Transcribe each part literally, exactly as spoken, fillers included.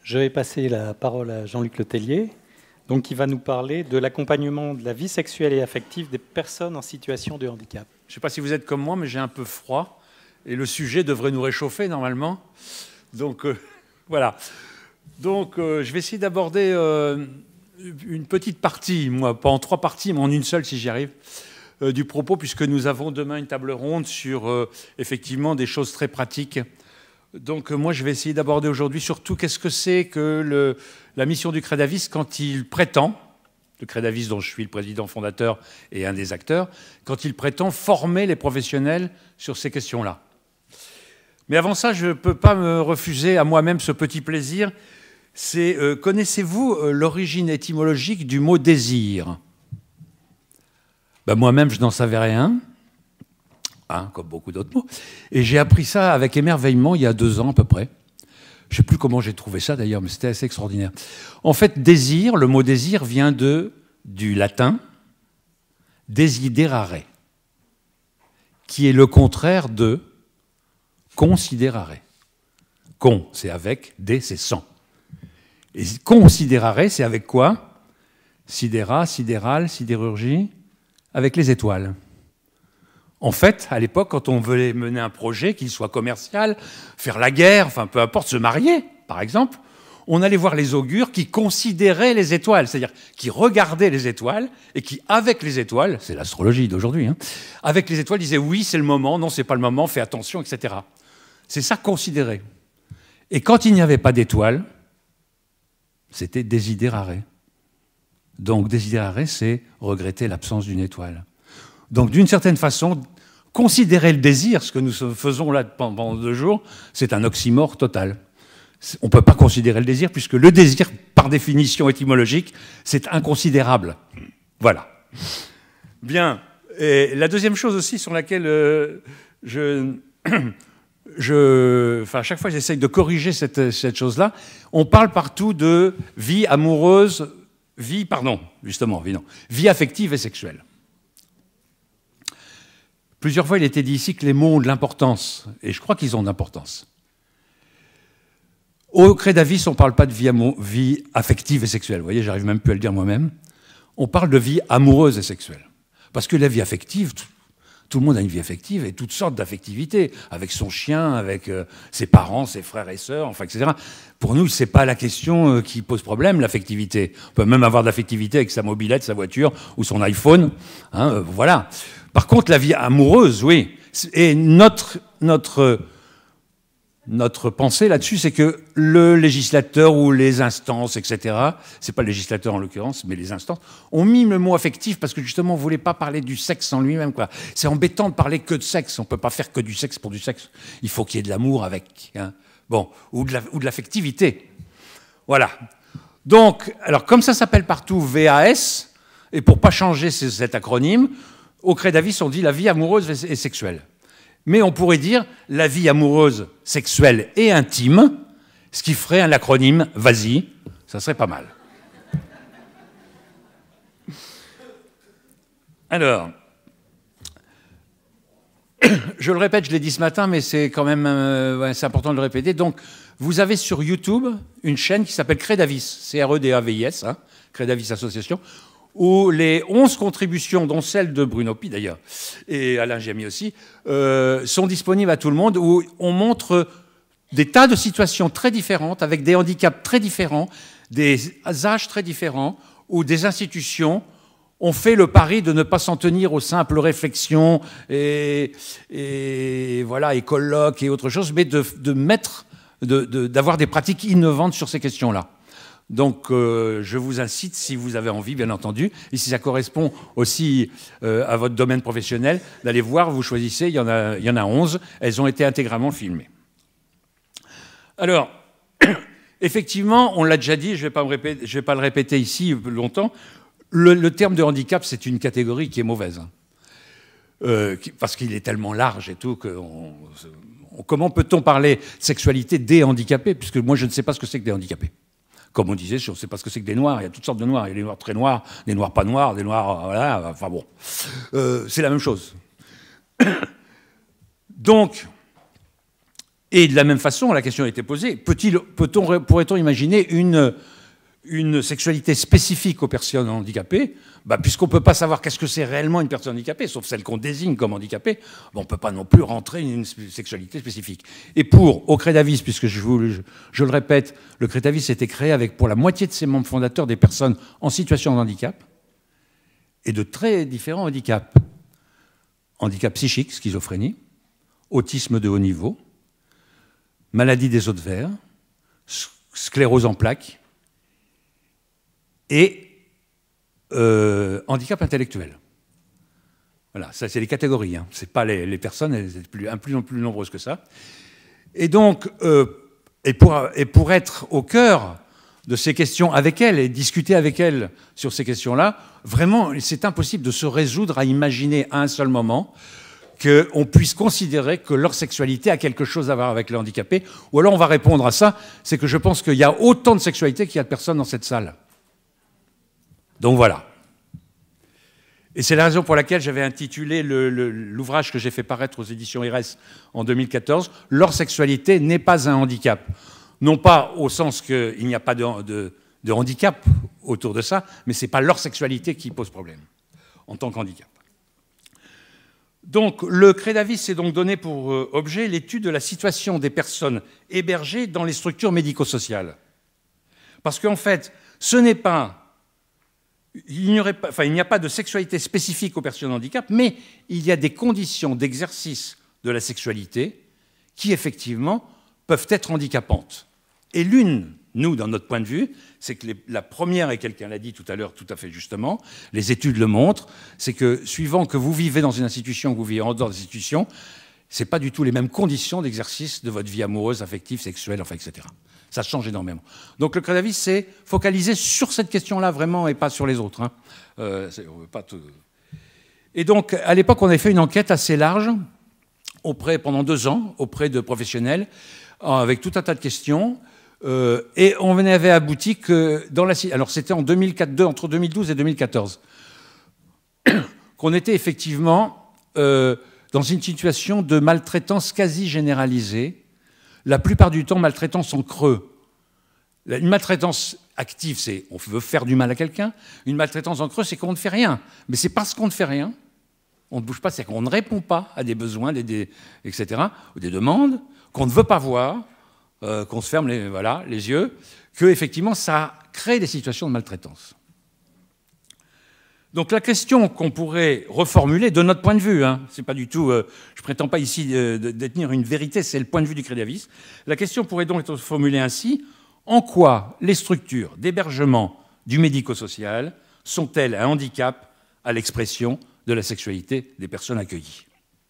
Je vais passer la parole à Jean-Luc Letellier, donc, qui va nous parler de l'accompagnement de la vie sexuelle et affective des personnes en situation de handicap. Je ne sais pas si vous êtes comme moi, mais j'ai un peu froid. Et le sujet devrait nous réchauffer, normalement. Donc, euh, voilà. Donc, euh, je vais essayer d'aborder euh, une petite partie, moi, pas en trois parties, mais en une seule, si j'y arrive, euh, du propos, puisque nous avons demain une table ronde sur, euh, effectivement, des choses très pratiques. Donc, euh, moi, je vais essayer d'aborder aujourd'hui, surtout, qu'est-ce que c'est que le, la mission du Credavis quand il prétend, le Credavis dont je suis le président fondateur et un des acteurs, quand il prétend former les professionnels sur ces questions-là. Mais avant ça, je ne peux pas me refuser à moi-même ce petit plaisir. C'est, euh, connaissez-vous euh, l'origine étymologique du mot désir? Ben, moi-même, je n'en savais rien, hein, comme beaucoup d'autres mots. Et j'ai appris ça avec émerveillement il y a deux ans à peu près. Je ne sais plus comment j'ai trouvé ça d'ailleurs, mais c'était assez extraordinaire. En fait, désir, le mot désir vient de, du latin desiderare, qui est le contraire de considerare. Con, c'est avec, dé, c'est sans. Et considerare, c'est avec quoi? Sidéra, sidéral, sidérurgie, avec les étoiles. En fait, à l'époque, quand on voulait mener un projet, qu'il soit commercial, faire la guerre, enfin peu importe, se marier, par exemple, on allait voir les augures qui considéraient les étoiles, c'est-à-dire qui regardaient les étoiles et qui, avec les étoiles, c'est l'astrologie d'aujourd'hui, hein, avec les étoiles, disaient oui, c'est le moment, non, c'est pas le moment, fais attention, et cetera. C'est ça, considérer. Et quand il n'y avait pas d'étoiles, c'était desiderare. Donc, desiderare, c'est regretter l'absence d'une étoile. Donc, d'une certaine façon, considérer le désir, ce que nous faisons là pendant deux jours, c'est un oxymore total. On ne peut pas considérer le désir, puisque le désir, par définition étymologique, c'est inconsidérable. Voilà. Bien. Et la deuxième chose aussi sur laquelle euh, je... Je, enfin, à chaque fois, j'essaye de corriger cette, cette chose-là. On parle partout de vie amoureuse, vie, pardon, justement, vie, non, vie affective et sexuelle. Plusieurs fois, il était dit ici que les mots ont de l'importance, et je crois qu'ils ont de l'importance. Au Credavis, on ne parle pas de vie, vie affective et sexuelle. Vous voyez, j'arrive même plus à le dire moi-même. On parle de vie amoureuse et sexuelle. Parce que la vie affective... Tout le monde a une vie affective et toutes sortes d'affectivités, avec son chien, avec euh, ses parents, ses frères et sœurs, enfin, et cetera. Pour nous, c'est pas la question euh, qui pose problème, l'affectivité. On peut même avoir de l'affectivité avec sa mobilette, sa voiture ou son iPhone. Hein, euh, voilà. Par contre, la vie amoureuse, oui. Et notre, notre, notre pensée là-dessus, c'est que le législateur ou les instances, et cetera, c'est pas le législateur en l'occurrence, mais les instances, ont mis le mot affectif parce que justement, on voulait pas parler du sexe en lui-même, quoi. C'est embêtant de parler que de sexe. On peut pas faire que du sexe pour du sexe. Il faut qu'il y ait de l'amour avec, hein. Bon, ou de la, ou de l'affectivité. Voilà. Donc, alors, comme ça s'appelle partout V A S, et pour pas changer cet acronyme, au Credavis, on dit la vie amoureuse et sexuelle. Mais on pourrait dire la vie amoureuse, sexuelle et intime, ce qui ferait un acronyme V A S I, ça serait pas mal. Alors, je le répète, je l'ai dit ce matin, mais c'est quand même euh, ouais, c'est important de le répéter. Donc, vous avez sur YouTube une chaîne qui s'appelle Credavis, C R E D A V I S, hein, Credavis Association, où les onze contributions, dont celle de Bruno Pi d'ailleurs, et Alain Giamy aussi, euh, sont disponibles à tout le monde, où on montre des tas de situations très différentes, avec des handicaps très différents, des âges très différents, où des institutions ont fait le pari de ne pas s'en tenir aux simples réflexions et, et, voilà, et colloques et autre chose, mais de, de mettre, de, de, d'avoir des pratiques innovantes sur ces questions-là. Donc, euh, je vous incite, si vous avez envie, bien entendu, et si ça correspond aussi euh, à votre domaine professionnel, d'aller voir, vous choisissez, il y en a, il y en a onze, elles ont été intégralement filmées. Alors, effectivement, on l'a déjà dit, je ne vais pas me répéter, je vais pas le répéter ici longtemps, le, le terme de handicap, c'est une catégorie qui est mauvaise, hein. euh, parce qu'il est tellement large et tout, que on, on, comment peut-on parler de sexualité des handicapés, puisque moi, je ne sais pas ce que c'est que des handicapés. Comme on disait, je ne sais pas ce que c'est que des noirs. Il y a toutes sortes de noirs. Il y a des noirs très noirs, des noirs pas noirs, des noirs... Voilà, enfin bon. Euh, c'est la même chose. Donc, Et de la même façon, la question a été posée, peut-on, pourrait-on imaginer une, une sexualité spécifique aux personnes handicapées? Bah, puisqu'on ne peut pas savoir qu'est-ce que c'est réellement une personne handicapée, sauf celle qu'on désigne comme handicapée, bah, on ne peut pas non plus rentrer une sexualité spécifique. Et pour, au Crédavis, puisque je, vous, je, je le répète, le Crédavis a été créé avec pour la moitié de ses membres fondateurs des personnes en situation de handicap, et de très différents handicaps. Handicap psychique, schizophrénie, autisme de haut niveau, maladie des os de verre, sclérose en plaques et euh, handicap intellectuel. Voilà, ça c'est les catégories, hein. Ce n'est pas les, les personnes, elles sont plus, plus, plus nombreuses que ça. Et donc, euh, et, pour, et pour être au cœur de ces questions avec elles et discuter avec elles sur ces questions-là, vraiment, c'est impossible de se résoudre à imaginer à un seul moment qu'on puisse considérer que leur sexualité a quelque chose à voir avec le handicapé. Ou alors on va répondre à ça, c'est que je pense qu'il y a autant de sexualité qu'il y a de personnes dans cette salle. Donc voilà. Et c'est la raison pour laquelle j'avais intitulé l'ouvrage que j'ai fait paraître aux éditions I R E S en deux mille quatorze, « Leur sexualité n'est pas un handicap ». Non pas au sens qu'il n'y a pas de, de, de handicap autour de ça, mais ce n'est pas leur sexualité qui pose problème en tant qu'handicap. Donc, le Crédavis s'est donc donné pour objet l'étude de la situation des personnes hébergées dans les structures médico-sociales. Parce qu'en fait, ce n'est pas, il n'y aurait pas, enfin, il n'y a pas de sexualité spécifique aux personnes handicap, mais il y a des conditions d'exercice de la sexualité qui, effectivement, peuvent être handicapantes. Et l'une, nous, dans notre point de vue, c'est que les, la première, et quelqu'un l'a dit tout à l'heure tout à fait justement, les études le montrent, c'est que suivant que vous vivez dans une institution ou que vous vivez en dehors de l'institution, ce n'est pas du tout les mêmes conditions d'exercice de votre vie amoureuse, affective, sexuelle, enfin, et cetera. Ça change énormément. Donc le Crédavis s'est focalisé sur cette question-là vraiment et pas sur les autres. Hein. Euh, pas tout... Et donc, à l'époque, on avait fait une enquête assez large, auprès, pendant deux ans, auprès de professionnels, avec tout un tas de questions. Euh, et on avait abouti que dans la... Alors c'était en deux mille quatre, entre deux mille douze et deux mille quatorze, qu'on était effectivement euh, dans une situation de maltraitance quasi généralisée. La plupart du temps, maltraitance en creux. Une maltraitance active, c'est on veut faire du mal à quelqu'un. Une maltraitance en creux, c'est qu'on ne fait rien. Mais c'est parce qu'on ne fait rien, on ne bouge pas, c'est qu'on ne répond pas à des besoins, des, des, et cetera, ou des demandes, qu'on ne veut pas voir, Euh, qu'on se ferme les, voilà, les yeux, que effectivement ça crée des situations de maltraitance. Donc la question qu'on pourrait reformuler de notre point de vue, hein, c'est pas du tout, euh, je prétends pas ici euh, de détenir une vérité, c'est le point de vue du Crédavis. La question pourrait donc être formulée ainsi: en quoi les structures d'hébergement du médico-social sont-elles un handicap à l'expression de la sexualité des personnes accueillies?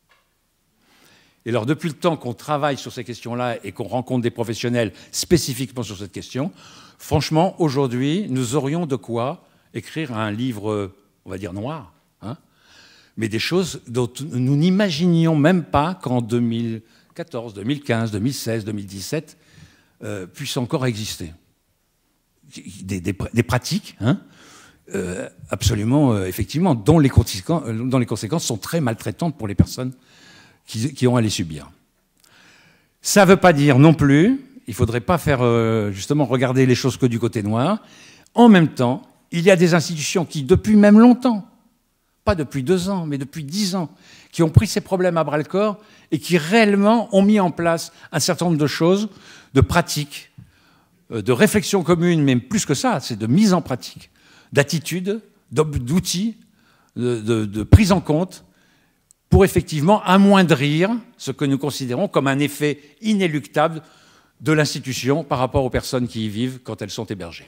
Et alors, depuis le temps qu'on travaille sur ces questions-là et qu'on rencontre des professionnels spécifiquement sur cette question, franchement, aujourd'hui, nous aurions de quoi écrire un livre, on va dire noir, hein, mais des choses dont nous n'imaginions même pas qu'en deux mille quatorze, deux mille quinze, deux mille seize, deux mille dix-sept euh, puissent encore exister. Des, des, des pratiques, hein, euh, absolument, euh, effectivement, dont les, conséquences, dont les conséquences sont très maltraitantes pour les personnes Qui, qui ont à les subir. Ça ne veut pas dire non plus, il ne faudrait pas faire euh, justement regarder les choses que du côté noir. En même temps, il y a des institutions qui, depuis même longtemps, pas depuis deux ans, mais depuis dix ans, qui ont pris ces problèmes à bras-le-corps et qui réellement ont mis en place un certain nombre de choses, de pratiques, euh, de réflexions communes, mais plus que ça, c'est de mise en pratique, d'attitudes, d'outils, de, de, de prise en compte, pour effectivement amoindrir ce que nous considérons comme un effet inéluctable de l'institution par rapport aux personnes qui y vivent quand elles sont hébergées.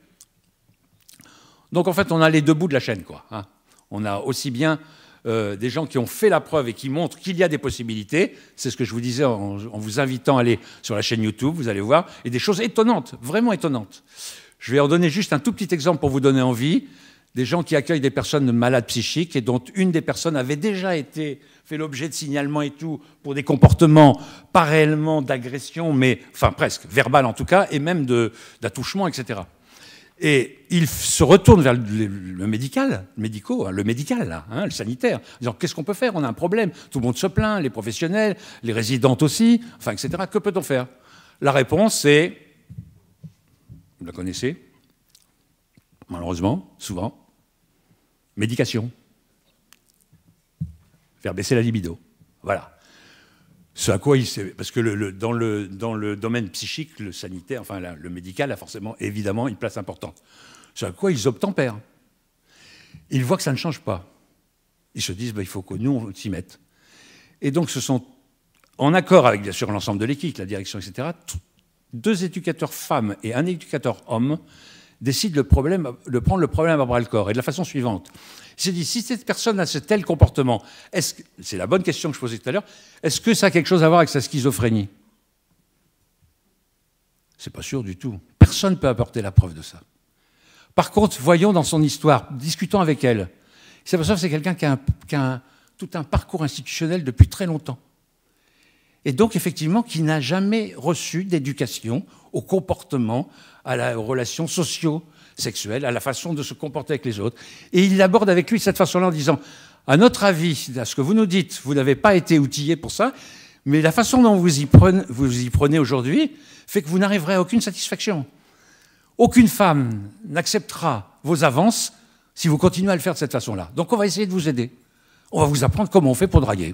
Donc en fait, on a les deux bouts de la chaîne, quoi, hein. On a aussi bien euh, des gens qui ont fait la preuve et qui montrent qu'il y a des possibilités, c'est ce que je vous disais en, en vous invitant à aller sur la chaîne YouTube, vous allez voir, et des choses étonnantes, vraiment étonnantes. Je vais en donner juste un tout petit exemple pour vous donner envie. Des gens qui accueillent des personnes malades psychiques et dont une des personnes avait déjà été fait l'objet de signalements et tout pour des comportements pas réellement d'agression, mais enfin presque, verbal en tout cas, et même d'attouchement, et cetera. Et il se retourne vers le, le médical, le, médico, le médical, là, hein, le sanitaire, en disant qu'est-ce qu'on peut faire? On a un problème, tout le monde se plaint, les professionnels, les résidentes aussi, enfin, et cetera. Que peut-on faire? La réponse, c'est, vous la connaissez, malheureusement, souvent, médication. Faire baisser la libido. Voilà. Ce à quoi il s'est... Parce que le, le, dans, le, dans le domaine psychique, le sanitaire, enfin la, le médical a forcément, évidemment, une place importante. Ce à quoi ils obtempèrent. Ils voient que ça ne change pas. Ils se disent, bah, il faut que nous, on s'y mette. Et donc, ce sont, en accord avec, bien sûr, l'ensemble de l'équipe, la direction, et cetera, deux éducateurs femmes et un éducateur homme décident le problème, de prendre le problème à bras-le-corps. Et de la façon suivante. Il s'est dit, si cette personne a ce tel comportement, est-ce que, c'est la bonne question que je posais tout à l'heure, est-ce que ça a quelque chose à voir avec sa schizophrénie? C'est pas sûr du tout. Personne ne peut apporter la preuve de ça. Par contre, voyons dans son histoire, discutons avec elle. Il s'aperçoit que c'est quelqu'un qui a, un, qui a un, tout un parcours institutionnel depuis très longtemps. Et donc, effectivement, qui n'a jamais reçu d'éducation au comportement, à la, aux relations sociaux, sexuelle, à la façon de se comporter avec les autres. Et il aborde avec lui de cette façon-là en disant, à notre avis, à ce que vous nous dites, vous n'avez pas été outillé pour ça, mais la façon dont vous y prenez, vous y prenez aujourd'hui fait que vous n'arriverez à aucune satisfaction. Aucune femme n'acceptera vos avances si vous continuez à le faire de cette façon-là. Donc on va essayer de vous aider. On va vous apprendre comment on fait pour draguer.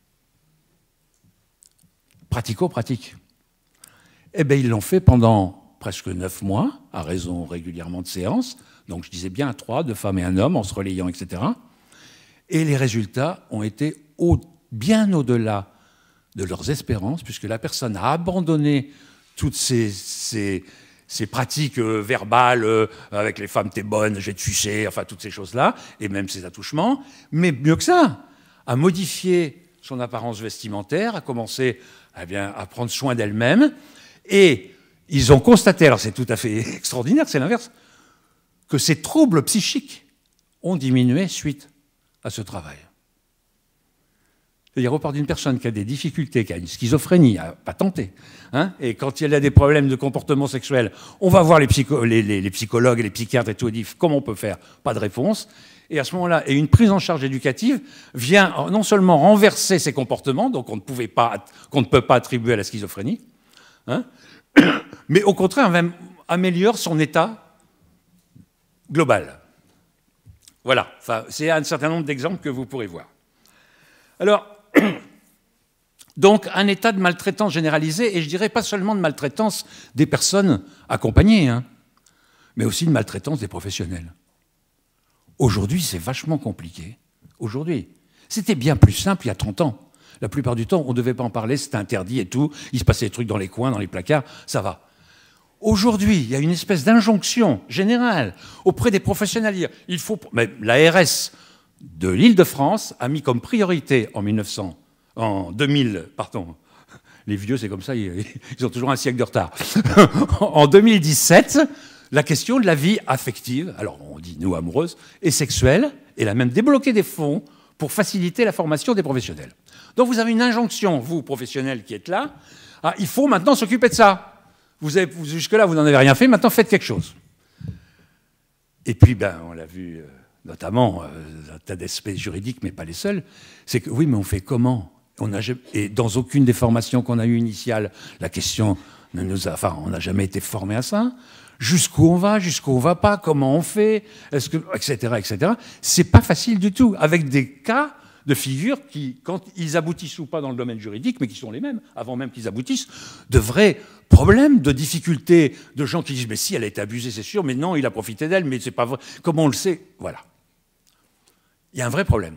Pratico-pratique. Eh bien, ils l'ont fait pendant presque neuf mois, à raison régulièrement de séances. Donc je disais bien à trois, deux femmes et un homme, en se relayant, et cetera. Et les résultats ont été au, bien au-delà de leurs espérances, puisque la personne a abandonné toutes ces, ces, ces pratiques euh, verbales, euh, avec les femmes, t'es bonne, je vais te sucer, enfin toutes ces choses-là, et même ces attouchements. Mais mieux que ça, a modifié son apparence vestimentaire, a commencé eh bien, à prendre soin d'elle-même, et ils ont constaté, alors c'est tout à fait extraordinaire, c'est l'inverse, que ces troubles psychiques ont diminué suite à ce travail. C'est-à-dire, on parle d'une personne qui a des difficultés, qui a une schizophrénie, à pas tenter, hein, et quand elle a des problèmes de comportement sexuel, on va voir les, psycho les, les, les psychologues et les psychiatres et tout, et dit comment on peut faire? Pas de réponse. Et à ce moment-là, et une prise en charge éducative vient non seulement renverser ces comportements, donc on ne, pouvait pas, qu'on ne peut pas attribuer à la schizophrénie, hein, mais au contraire, même améliore son état global. Voilà, enfin, c'est un certain nombre d'exemples que vous pourrez voir. Alors, donc, un état de maltraitance généralisée, et je dirais pas seulement de maltraitance des personnes accompagnées, hein, mais aussi de maltraitance des professionnels. Aujourd'hui, c'est vachement compliqué. Aujourd'hui. C'était bien plus simple il y a trente ans. La plupart du temps, on ne devait pas en parler, c'était interdit et tout. Il se passait des trucs dans les coins, dans les placards, ça va. Aujourd'hui, il y a une espèce d'injonction générale auprès des professionnels. Il faut, mais l'A R S de l'Île-de-France a mis comme priorité en mille neuf cents, en deux mille, pardon, les vieux c'est comme ça, ils, ils ont toujours un siècle de retard. En deux mille dix-sept, la question de la vie affective, alors on dit nous amoureuse, et sexuelle, et elle a même débloqué des fonds pour faciliter la formation des professionnels. Donc vous avez une injonction, vous, professionnels qui êtes là, ah, il faut maintenant s'occuper de ça. Vous avez, jusque-là, vous n'en avez rien fait, maintenant faites quelque chose. Et puis, ben, on l'a vu, euh, notamment, euh, un tas d'aspects juridiques, mais pas les seuls, c'est que, oui, mais on fait comment? On a, et dans aucune des formations qu'on a eues initiales, la question ne nous a... Enfin, on n'a jamais été formé à ça. Jusqu'où on va, jusqu'où on va pas, comment on fait, est-ce que, et cetera, et cetera. C'est pas facile du tout, avec des cas de figures qui, quand ils aboutissent ou pas dans le domaine juridique, mais qui sont les mêmes, avant même qu'ils aboutissent, de vrais problèmes, de difficultés, de gens qui disent « mais si, elle a été abusée, c'est sûr, mais non, il a profité d'elle, mais c'est pas vrai. Comment on le sait ?» Voilà. Il y a un vrai problème.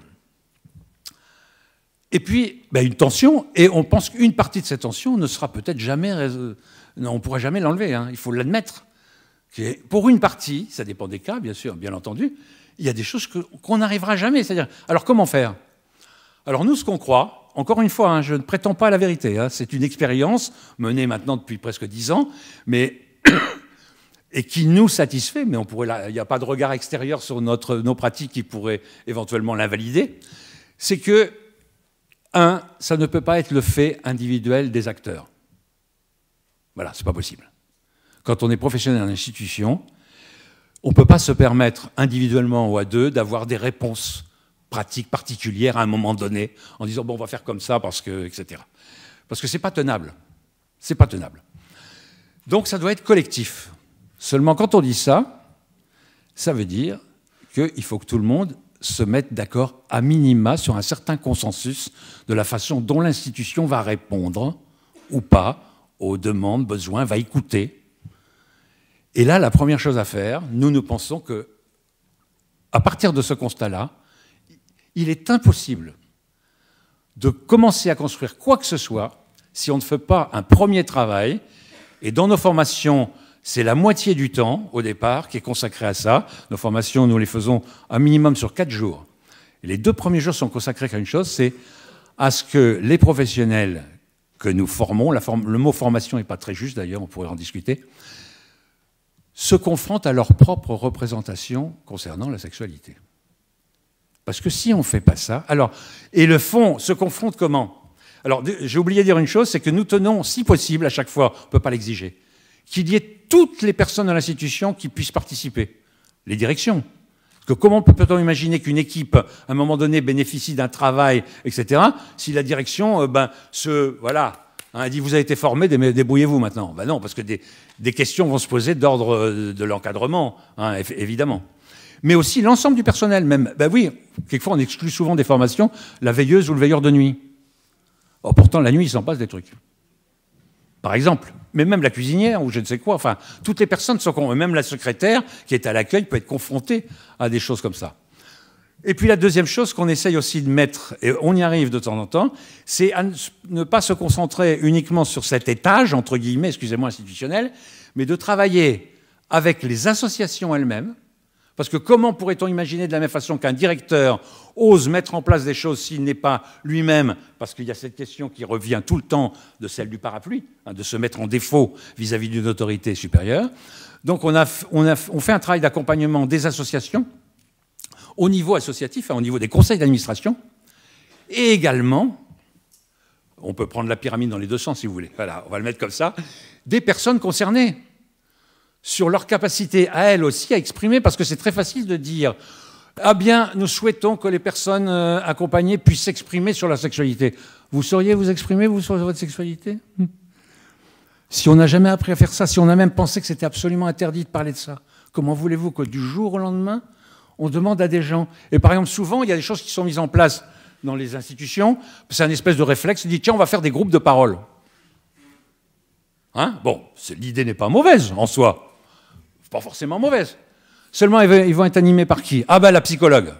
Et puis, ben, une tension, et on pense qu'une partie de cette tension ne sera peut-être jamais... Non, on ne pourra jamais l'enlever, hein, il faut l'admettre. Pour une partie, ça dépend des cas, bien sûr, bien entendu, il y a des choses qu'on n'arrivera jamais. C'est-à-dire, alors comment faire? Alors nous, ce qu'on croit, encore une fois, hein, je ne prétends pas à la vérité, hein, c'est une expérience menée maintenant depuis presque dix ans, mais et qui nous satisfait, mais on pourrait, il n'y a pas de regard extérieur sur notre, nos pratiques qui pourrait éventuellement l'invalider, c'est que, un, ça ne peut pas être le fait individuel des acteurs. Voilà, c'est pas possible. Quand on est professionnel en institution, on ne peut pas se permettre, individuellement ou à deux, d'avoir des réponses pratiques particulières à un moment donné, en disant, bon, on va faire comme ça, parce que, et cetera. Parce que ce n'est pas tenable. C'est pas tenable. Donc ça doit être collectif. Seulement, quand on dit ça, ça veut dire qu'il faut que tout le monde se mette d'accord à minima sur un certain consensus de la façon dont l'institution va répondre ou pas aux demandes, besoins, va écouter. Et là, la première chose à faire, nous, nous pensons que, à partir de ce constat-là, il est impossible de commencer à construire quoi que ce soit si on ne fait pas un premier travail. Et dans nos formations, c'est la moitié du temps, au départ, qui est consacré à ça. Nos formations, nous les faisons un minimum sur quatre jours. Et les deux premiers jours sont consacrés à une chose, c'est à ce que les professionnels que nous formons, la forme, le mot formation n'est pas très juste d'ailleurs, on pourrait en discuter, se confrontent à leur propre représentation concernant la sexualité. Parce que si on ne fait pas ça, alors, et le fond se confronte comment? Alors, j'ai oublié de dire une chose, c'est que nous tenons, si possible, à chaque fois, on ne peut pas l'exiger, qu'il y ait toutes les personnes de l'institution qui puissent participer, les directions. Parce que comment peut-on imaginer qu'une équipe, à un moment donné, bénéficie d'un travail, et cetera, si la direction, euh, ben, se, voilà, hein, dit vous avez été formé, débrouillez-vous maintenant. Ben non, parce que des, des questions vont se poser d'ordre de l'encadrement, hein, évidemment. Mais aussi l'ensemble du personnel, même. Ben oui, quelquefois on exclut souvent des formations la veilleuse ou le veilleur de nuit. Or, pourtant, la nuit, il s'en passe des trucs. Par exemple, mais même la cuisinière ou je ne sais quoi, enfin, toutes les personnes sont, même la secrétaire qui est à l'accueil peut être confrontée à des choses comme ça. Et puis la deuxième chose qu'on essaye aussi de mettre, et on y arrive de temps en temps, c'est à ne pas se concentrer uniquement sur cet étage, entre guillemets, excusez-moi, institutionnel, mais de travailler avec les associations elles-mêmes. Parce que comment pourrait-on imaginer de la même façon qu'un directeur ose mettre en place des choses s'il n'est pas lui-même, parce qu'il y a cette question qui revient tout le temps de celle du parapluie, hein, de se mettre en défaut vis-à-vis d'une autorité supérieure. Donc on, a, on, a, on fait un travail d'accompagnement des associations au niveau associatif, hein, au niveau des conseils d'administration, et également, on peut prendre la pyramide dans les deux sens si vous voulez, voilà, on va le mettre comme ça, des personnes concernées, sur leur capacité à elles aussi à exprimer, parce que c'est très facile de dire « Ah bien, nous souhaitons que les personnes euh, accompagnées puissent s'exprimer sur leur sexualité. » Vous sauriez vous exprimer, vous, sur votre sexualité? Si on n'a jamais appris à faire ça, si on a même pensé que c'était absolument interdit de parler de ça, comment voulez-vous que du jour au lendemain, on demande à des gens? Et par exemple, souvent, il y a des choses qui sont mises en place dans les institutions, c'est un espèce de réflexe, on dit « Tiens, on va faire des groupes de parole. » Hein? Bon, l'idée n'est pas mauvaise en soi. Pas forcément mauvaise. Seulement, ils vont être animés par qui? Ah ben, la psychologue.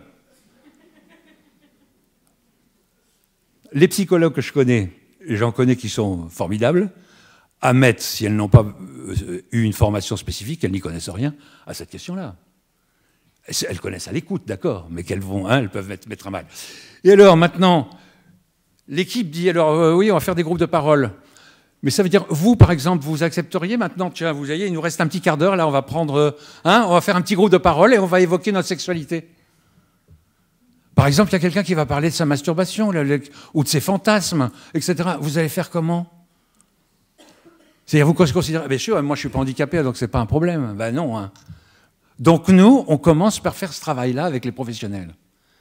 Les psychologues que je connais, j'en connais qui sont formidables, admettent, si elles n'ont pas eu une formation spécifique, elles n'y connaissent rien à cette question-là. Elles connaissent à l'écoute, d'accord, mais qu'elles vont, hein, elles peuvent mettre, mettre à mal. Et alors, maintenant, l'équipe dit, alors, euh, oui, on va faire des groupes de parole. Mais ça veut dire, vous, par exemple, vous accepteriez maintenant, tiens, vous voyez, il nous reste un petit quart d'heure, là, on va prendre, hein, on va faire un petit groupe de parole et on va évoquer notre sexualité. Par exemple, il y a quelqu'un qui va parler de sa masturbation, ou de ses fantasmes, et cetera. Vous allez faire comment? C'est-à-dire, vous considérez, bien sûr, moi je ne suis pas handicapé, donc ce n'est pas un problème. Ben non. Hein. Donc nous, on commence par faire ce travail-là avec les professionnels.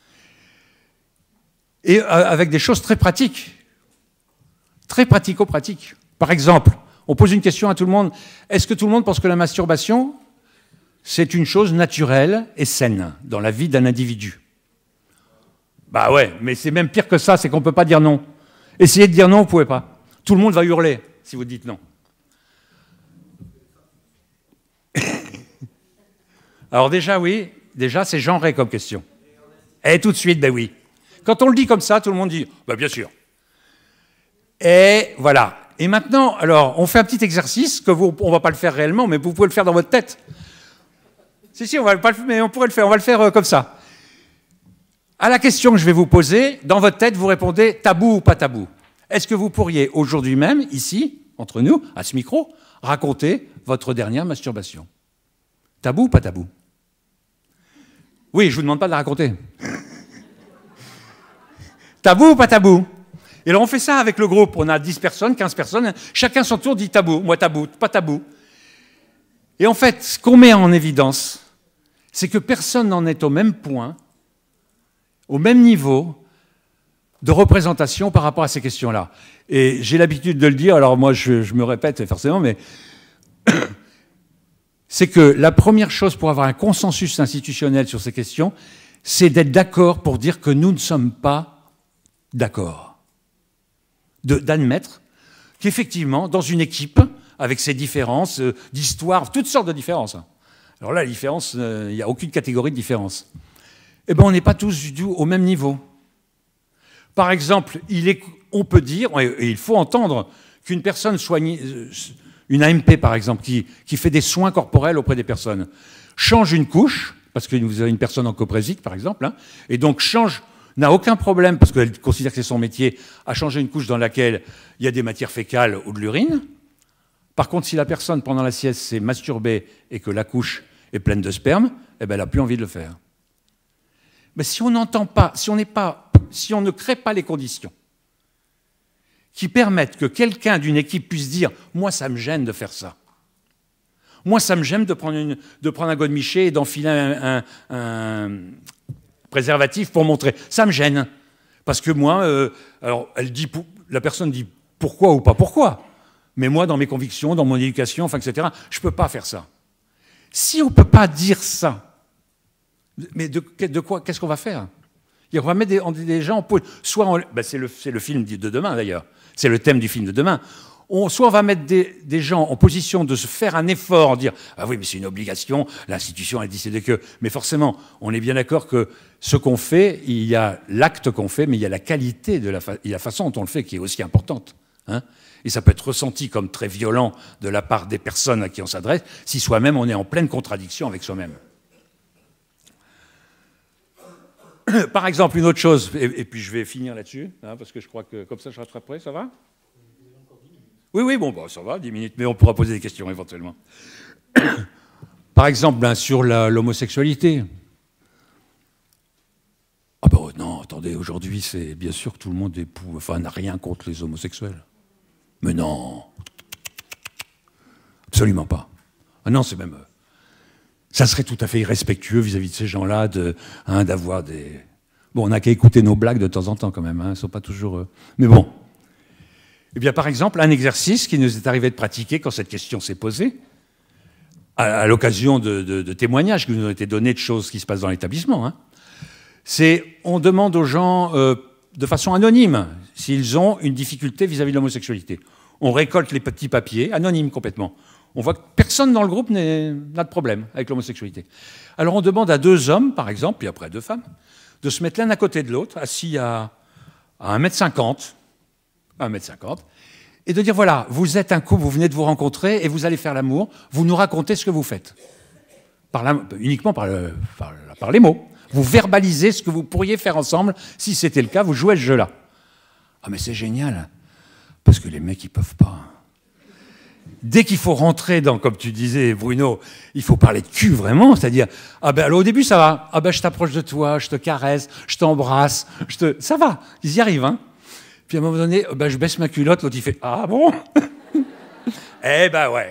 Et avec des choses très pratiques. Très pratico-pratiques. Par exemple, on pose une question à tout le monde. Est-ce que tout le monde pense que la masturbation, c'est une chose naturelle et saine dans la vie d'un individu? Bah ouais, mais c'est même pire que ça, c'est qu'on ne peut pas dire non. Essayez de dire non, vous ne pouvez pas. Tout le monde va hurler si vous dites non. Alors déjà, oui, déjà c'est genré comme question. Et tout de suite, ben oui. Quand on le dit comme ça, tout le monde dit, ben bien sûr. Et voilà. Et maintenant, alors, on fait un petit exercice, que vous, on ne va pas le faire réellement, mais vous pouvez le faire dans votre tête. Si, si, on va pas le faire, mais on pourrait le faire, on va le faire euh, comme ça. À la question que je vais vous poser, dans votre tête, vous répondez tabou ou pas tabou. Est-ce que vous pourriez, aujourd'hui même, ici, entre nous, à ce micro, raconter votre dernière masturbation? Tabou ou pas tabou? Oui, je ne vous demande pas de la raconter. Tabou ou pas tabou? Et alors on fait ça avec le groupe, on a dix personnes, quinze personnes, chacun son tour dit tabou, moi tabou, pas tabou. Et en fait, ce qu'on met en évidence, c'est que personne n'en est au même point, au même niveau de représentation par rapport à ces questions-là. Et j'ai l'habitude de le dire, alors moi je, je me répète forcément, mais c'est que la première chose pour avoir un consensus institutionnel sur ces questions, c'est d'être d'accord pour dire que nous ne sommes pas d'accord. D'admettre qu'effectivement, dans une équipe, avec ses différences euh, d'histoire, toutes sortes de différences, alors là, la différence, il euh, n'y a aucune catégorie de différence, eh bien, on n'est pas tous du tout au même niveau. Par exemple, il est, on peut dire, et il faut entendre, qu'une personne soignée, une A M P par exemple, qui, qui fait des soins corporels auprès des personnes, change une couche, parce que vous avez une personne en coprésique par exemple, hein, et donc change, n'a aucun problème, parce qu'elle considère que c'est son métier, à changer une couche dans laquelle il y a des matières fécales ou de l'urine. Par contre, si la personne, pendant la sieste, s'est masturbée et que la couche est pleine de sperme, eh ben, elle n'a plus envie de le faire. Mais si on n'entend pas, si on n'est pas, si on ne crée pas les conditions qui permettent que quelqu'un d'une équipe puisse dire « moi, ça me gêne de faire ça ». Moi, ça me gêne de prendre, une, de prendre un godemiché et d'enfiler un, un, un préservatif pour montrer. Ça me gêne. Parce que moi, euh, alors, elle dit, la personne dit pourquoi ou pas pourquoi. Mais moi, dans mes convictions, dans mon éducation, enfin, et cetera, je ne peux pas faire ça. Si on ne peut pas dire ça, mais de, de quoi, qu'est-ce qu'on va faire? On va mettre des, des gens en pôle. Soit on, ben c'est, le, c'est le film de demain, d'ailleurs. C'est le thème du film de demain. On, soit on va mettre des, des gens en position de se faire un effort, dire « Ah oui, mais c'est une obligation, l'institution a décidé que… » Mais forcément, on est bien d'accord que ce qu'on fait, il y a l'acte qu'on fait, mais il y a la qualité de la, fa et la façon dont on le fait qui est aussi importante. Hein, et ça peut être ressenti comme très violent de la part des personnes à qui on s'adresse, si soi-même on est en pleine contradiction avec soi-même. Par exemple, une autre chose, et, et puis je vais finir là-dessus, hein, parce que je crois que comme ça je rattraperai, ça va ? Oui, oui, bon, bah, ça va, dix minutes, mais on pourra poser des questions éventuellement. Par exemple, ben, sur la, l'homosexualité. Ah ben non, attendez, aujourd'hui, c'est bien sûr que tout le monde est pour, enfin, n'a rien contre les homosexuels. Mais non, absolument pas. Ah non, c'est même... Ça serait tout à fait irrespectueux vis-à-vis de ces gens-là de, hein, d'avoir des... Bon, on n'a qu'à écouter nos blagues de temps en temps quand même, hein, elles ne sont pas toujours... Euh... Mais bon. Eh bien, par exemple, un exercice qui nous est arrivé de pratiquer quand cette question s'est posée, à, à l'occasion de, de, de témoignages qui nous ont été donnés de choses qui se passent dans l'établissement, hein, c'est on demande aux gens, euh, de façon anonyme, s'ils ont une difficulté vis-à-vis de l'homosexualité. On récolte les petits papiers, anonymes complètement. On voit que personne dans le groupe n'a de problème avec l'homosexualité. Alors on demande à deux hommes, par exemple, puis après à deux femmes, de se mettre l'un à côté de l'autre, assis à, à un mètre cinquante, un mètre cinquante, et de dire, voilà, vous êtes un couple, vous venez de vous rencontrer, et vous allez faire l'amour, vous nous racontez ce que vous faites. Par la, uniquement par, le, par, par les mots. Vous verbalisez ce que vous pourriez faire ensemble, si c'était le cas, vous jouez ce jeu-là. Ah mais c'est génial, parce que les mecs, ils peuvent pas... Dès qu'il faut rentrer dans, comme tu disais, Bruno, il faut parler de cul vraiment, c'est-à-dire, ah ben alors au début ça va, ah ben je t'approche de toi, je te caresse, je t'embrasse, je te, ça va, ils y arrivent, hein. Puis à un moment donné, ben je baisse ma culotte, l'autre il fait, ah bon. Eh ben ouais.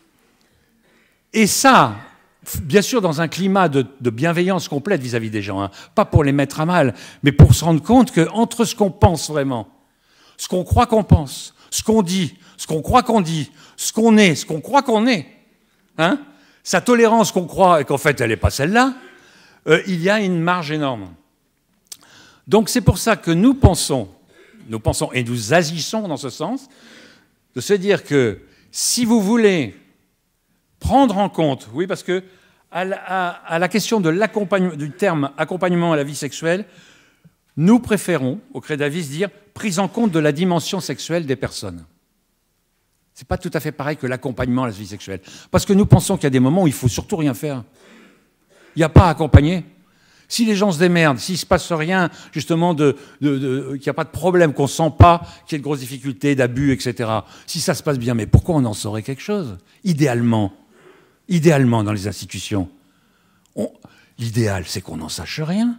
Et ça, bien sûr dans un climat de, de bienveillance complète vis-à-vis des gens, hein, pas pour les mettre à mal, mais pour se rendre compte qu'entre ce qu'on pense vraiment, ce qu'on croit qu'on pense, ce qu'on dit, ce qu'on croit qu'on dit, ce qu'on est, ce qu'on croit qu'on est, hein, sa tolérance qu'on croit et qu'en fait elle n'est pas celle-là, euh, il y a une marge énorme. Donc c'est pour ça que nous pensons, nous pensons et nous agissons dans ce sens, de se dire que si vous voulez prendre en compte, oui parce que à la, à, à la question de l'accompagnement, du terme accompagnement à la vie sexuelle, nous préférons, au Crédavis, dire prise en compte de la dimension sexuelle des personnes. Ce n'est pas tout à fait pareil que l'accompagnement à la vie sexuelle. Parce que nous pensons qu'il y a des moments où il ne faut surtout rien faire. Il n'y a pas à accompagner. Si les gens se démerdent, s'il ne se passe rien, justement, de, de, de, qu'il n'y a pas de problème, qu'on ne sent pas qu'il y a de grosses difficultés, d'abus, et cetera, si ça se passe bien, mais pourquoi on en saurait quelque chose? Idéalement, idéalement dans les institutions, on, l'idéal, c'est qu'on n'en sache rien.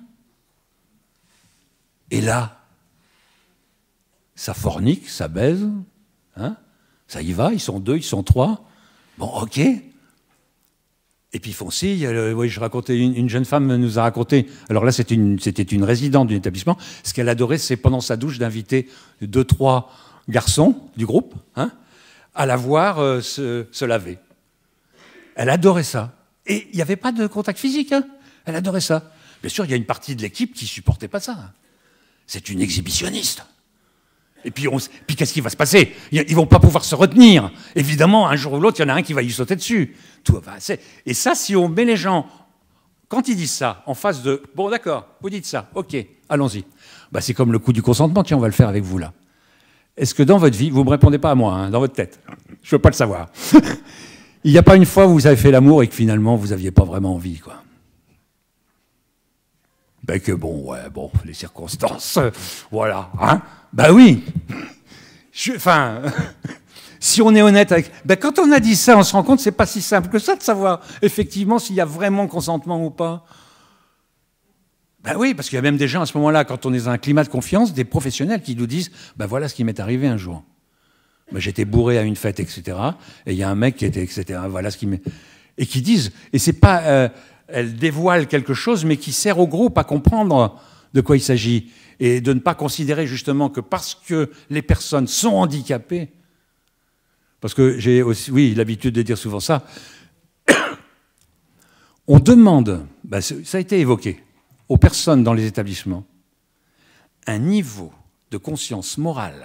Et là, ça fornique, ça baise, hein? Ça y va, ils sont deux, ils sont trois. Bon, ok. Et puis foncé, euh, oui, je racontais, une, une jeune femme nous a raconté, alors là c'était une, c'était une résidente d'un établissement, ce qu'elle adorait, c'est pendant sa douche d'inviter deux, trois garçons du groupe hein, à la voir euh, se, se laver. Elle adorait ça. Et il n'y avait pas de contact physique, hein. Elle adorait ça. Bien sûr, il y a une partie de l'équipe qui ne supportait pas ça. C'est une exhibitionniste. Et puis, on, puis qu'est-ce qui va se passer? Ils ne vont pas pouvoir se retenir. Évidemment, un jour ou l'autre, il y en a un qui va y sauter dessus. Tout, enfin, et ça, si on met les gens, quand ils disent ça, en face de « Bon, d'accord, vous dites ça, ok, allons-y. Bah, » C'est comme le coup du consentement, tiens, on va le faire avec vous, là. Est-ce que dans votre vie, vous ne me répondez pas à moi, hein, dans votre tête, je ne veux pas le savoir. Il n'y a pas une fois où vous avez fait l'amour et que finalement, vous n'aviez pas vraiment envie, quoi. Ben que bon, ouais, bon, les circonstances, euh, voilà, hein. Ben oui. Enfin, si on est honnête avec... Ben quand on a dit ça, on se rend compte que c'est pas si simple que ça de savoir, effectivement, s'il y a vraiment consentement ou pas. Ben oui, parce qu'il y a même des gens à ce moment-là, quand on est dans un climat de confiance, des professionnels qui nous disent, ben voilà ce qui m'est arrivé un jour. Ben, j'étais bourré à une fête, et cetera. Et il y a un mec qui était, et cetera. Voilà ce qui m'est... Et qui disent, et c'est pas... Euh, elle dévoile quelque chose, mais qui sert au groupe à comprendre de quoi il s'agit. Et de ne pas considérer justement que parce que les personnes sont handicapées, parce que j'ai aussi, oui, l'habitude de dire souvent ça, on demande, ben ça a été évoqué, aux personnes dans les établissements, un niveau de conscience morale,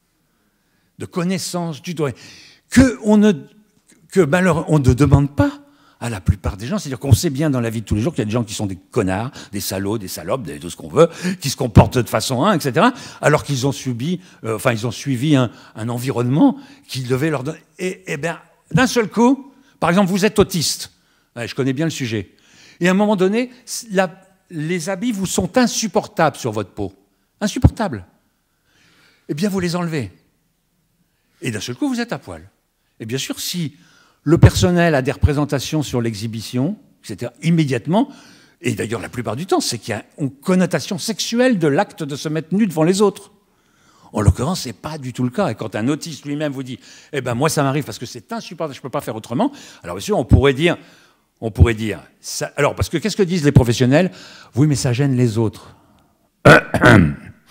de connaissance du droit, que on ne, que, ben alors, on ne demande pas à la plupart des gens. C'est-à-dire qu'on sait bien dans la vie de tous les jours qu'il y a des gens qui sont des connards, des salauds, des salopes, des, tout ce qu'on veut, qui se comportent de façon un, et cetera, alors qu'ils ont subi, euh, enfin, ils ont suivi un, un environnement qui devait leur donner... Et, et bien, d'un seul coup, par exemple, vous êtes autiste. Ouais, je connais bien le sujet. Et à un moment donné, la, les habits vous sont insupportables sur votre peau. Insupportables. Eh bien, vous les enlevez. Et d'un seul coup, vous êtes à poil. Et bien sûr, si le personnel a des représentations sur l'exhibition, et cetera, immédiatement, et d'ailleurs la plupart du temps, c'est qu'il y a une connotation sexuelle de l'acte de se mettre nu devant les autres. En l'occurrence, ce n'est pas du tout le cas. Et quand un autiste lui-même vous dit « Eh ben moi, ça m'arrive parce que c'est insupportable, je ne peux pas faire autrement », alors bien sûr, on pourrait dire... On pourrait dire... Ça, alors, parce que qu'est-ce que disent les professionnels? Oui, mais ça gêne les autres. Ben,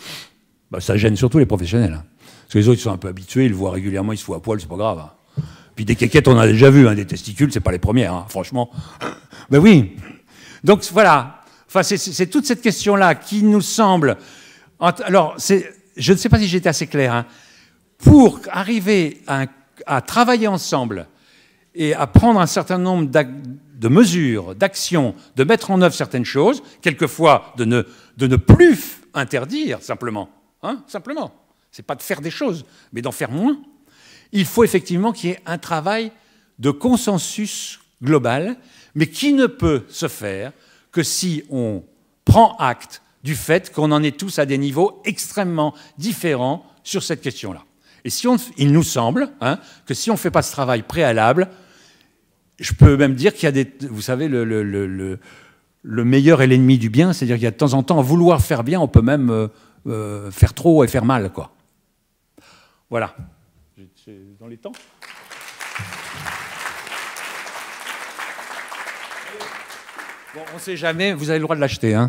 ça gêne surtout les professionnels. Hein. Parce que les autres, ils sont un peu habitués, ils le voient régulièrement, ils se foutent à poil, c'est pas grave. Hein. Puis des quéquettes, on a déjà vu, hein, des testicules, c'est pas les premières, hein, franchement. Ben oui. Donc voilà. Enfin, c'est toute cette question-là qui nous semble... Alors, je ne sais pas si j'étais assez clair. Hein. Pour arriver à, à travailler ensemble et à prendre un certain nombre de mesures, d'actions, de mettre en œuvre certaines choses, quelquefois de ne, de ne plus interdire, simplement. Hein, simplement. C'est pas de faire des choses, mais d'en faire moins. Il faut effectivement qu'il y ait un travail de consensus global, mais qui ne peut se faire que si on prend acte du fait qu'on en est tous à des niveaux extrêmement différents sur cette question-là. Et si on, il nous semble hein, que si on ne fait pas ce travail préalable, je peux même dire qu'il y a des... Vous savez, le, le, le, le meilleur est l'ennemi du bien, c'est-à-dire qu'il y a de temps en temps, à vouloir faire bien, on peut même euh, euh, faire trop et faire mal, quoi. Voilà. Dans les temps. Bon, on ne sait jamais, vous avez le droit de l'acheter. Hein.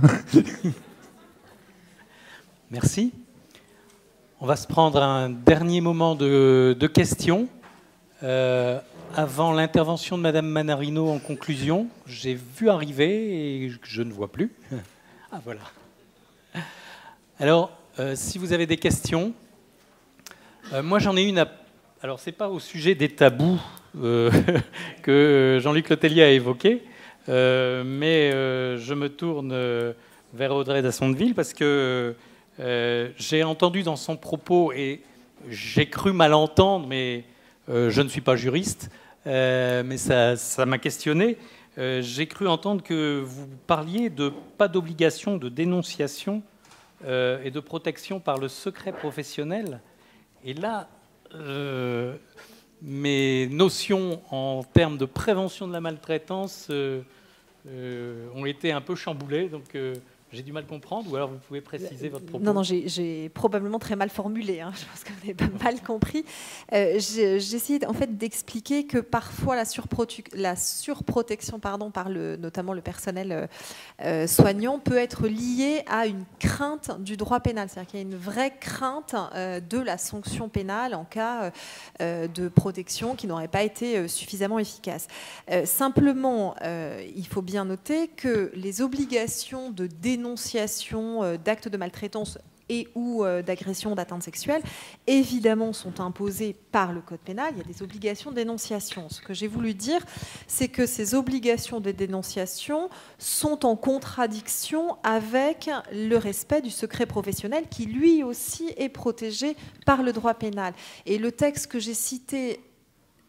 Merci. On va se prendre un dernier moment de, de questions. Euh, avant l'intervention de Madame Manarino en conclusion, j'ai vu arriver et je ne vois plus. Ah, voilà. Alors, euh, si vous avez des questions, euh, moi j'en ai une à... Alors, ce n'est pas au sujet des tabous euh, que Jean-Luc Letellier a évoqué, euh, mais euh, je me tourne vers Audrey d'Assonville parce que euh, j'ai entendu dans son propos, et j'ai cru mal entendre, mais euh, je ne suis pas juriste, euh, mais ça, ça m'a questionné. Euh, j'ai cru entendre que vous parliez de pas d'obligation de dénonciation euh, et de protection par le secret professionnel. Et là... Euh, mes notions en termes de prévention de la maltraitance euh, euh, ont été un peu chamboulées, donc euh, J'ai du mal à comprendre, ou alors vous pouvez préciser votre propos. Non, non, j'ai probablement très mal formulé. Hein. Je pense que vous n'avez pas mal compris. Euh, j'ai essayé en fait d'expliquer que parfois la, la surprotection, pardon, par le, notamment le personnel euh, soignant, peut être liée à une crainte du droit pénal. C'est-à-dire qu'il y a une vraie crainte euh, de la sanction pénale en cas euh, de protection qui n'aurait pas été euh, suffisamment efficace. Euh, simplement, euh, il faut bien noter que les obligations de dénonciation dénonciation d'actes de maltraitance et ou d'agression, d'atteinte sexuelle, évidemment sont imposées par le Code pénal. Il y a des obligations de dénonciation. Ce que j'ai voulu dire, c'est que ces obligations de dénonciation sont en contradiction avec le respect du secret professionnel qui, lui aussi, est protégé par le droit pénal. Et le texte que j'ai cité... Pardon ?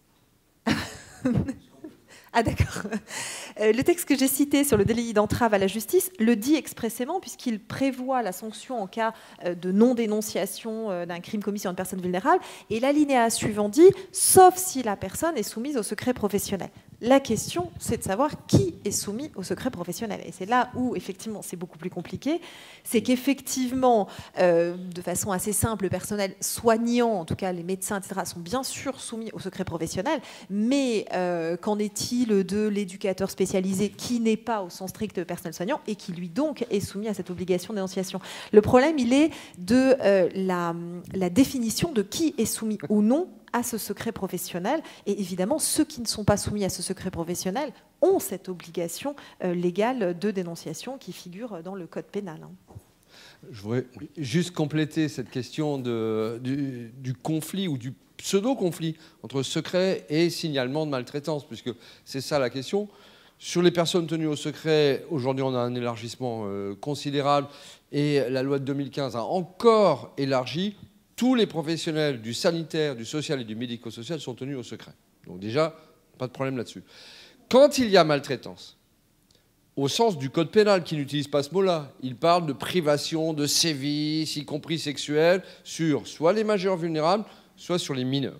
Ah d'accord. Le texte que j'ai cité sur le délit d'entrave à la justice le dit expressément puisqu'il prévoit la sanction en cas de non-dénonciation d'un crime commis sur une personne vulnérable. Et l'alinéa suivant dit « sauf si la personne est soumise au secret professionnel ». La question, c'est de savoir qui est soumis au secret professionnel. Et c'est là où, effectivement, c'est beaucoup plus compliqué. C'est qu'effectivement, euh, de façon assez simple, le personnel soignant, en tout cas les médecins, et cetera, sont bien sûr soumis au secret professionnel. Mais euh, qu'en est-il de l'éducateur spécialisé qui n'est pas au sens strict de personnel soignant et qui, lui, donc, est soumis à cette obligation de dénonciation? Le problème, il est de euh, la, la définition de qui est soumis ou non à ce secret professionnel. Et évidemment, ceux qui ne sont pas soumis à ce secret professionnel ont cette obligation euh, légale de dénonciation qui figure dans le Code pénal. Hein. Je voudrais juste compléter cette question de, du, du conflit ou du pseudo-conflit entre secret et signalement de maltraitance, puisque c'est ça la question. Sur les personnes tenues au secret, aujourd'hui on a un élargissement euh, considérable et la loi de deux mille quinze a encore élargi. Tous les professionnels du sanitaire, du social et du médico-social sont tenus au secret. Donc déjà, pas de problème là-dessus. Quand il y a maltraitance, au sens du Code pénal, qui n'utilise pas ce mot-là, il parle de privation, de sévices, y compris sexuels, sur soit les majeurs vulnérables, soit sur les mineurs.